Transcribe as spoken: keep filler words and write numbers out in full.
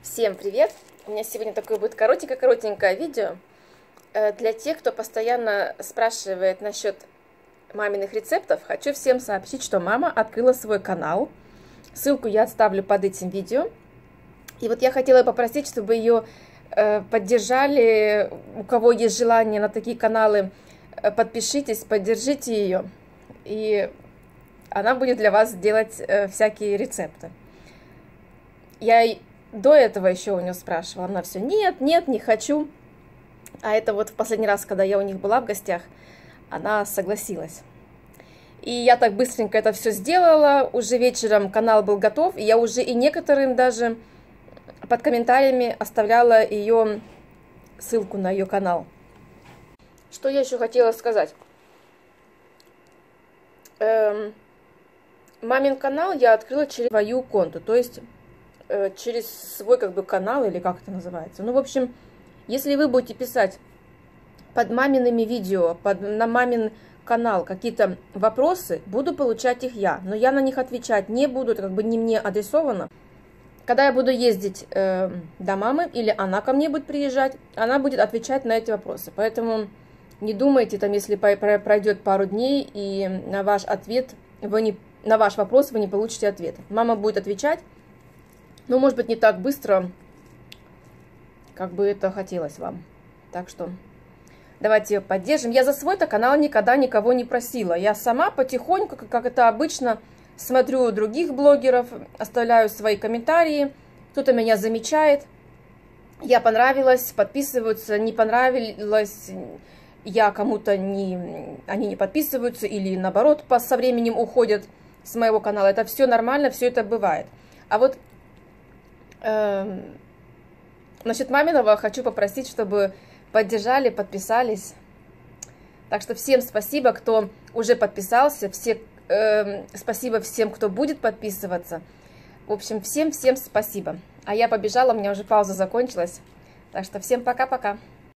Всем привет! У меня сегодня такое будет коротенькое-коротенькое видео для тех, кто постоянно спрашивает насчет маминых рецептов. Хочу всем сообщить, что мама открыла свой канал. Ссылку я оставлю под этим видео. И вот я хотела попросить, чтобы ее поддержали. У кого есть желание на такие каналы, подпишитесь, поддержите ее. И она будет для вас делать всякие рецепты. Я до этого еще у нее спрашивала, она все, нет, нет, не хочу. А это вот в последний раз, когда я у них была в гостях, она согласилась. И я так быстренько это все сделала, уже вечером канал был готов, и я уже и некоторым даже под комментариями оставляла ее ссылку на ее канал. Что я еще хотела сказать? Эм, мамин канал я открыла через свою конту, то есть через свой как бы канал, или как это называется. Ну, в общем, если вы будете писать под мамиными видео, под, на мамин канал какие-то вопросы, буду получать их я. Но я на них отвечать не буду, это как бы не мне адресовано. Когда я буду ездить э, до мамы, или она ко мне будет приезжать, она будет отвечать на эти вопросы. Поэтому не думайте, там, если пройдет пару дней, и на ваш ответ, вы не, на ваш вопрос вы не получите ответа. Мама будет отвечать. Ну, может быть, не так быстро, как бы это хотелось вам. Так что давайте ее поддержим. Я за свой-то канал никогда никого не просила. Я сама потихоньку, как это обычно, смотрю других блогеров, оставляю свои комментарии. Кто-то меня замечает. Я понравилась, подписываются. Не понравилось, я кому-то не... Они не подписываются или, наоборот, со временем уходят с моего канала. Это все нормально, все это бывает. А вот... Насчет маминого хочу попросить, чтобы поддержали, подписались. Так что всем спасибо, кто уже подписался. Все, э, спасибо всем, кто будет подписываться. В общем, всем-всем спасибо. А я побежала, у меня уже пауза закончилась. Так что всем пока-пока.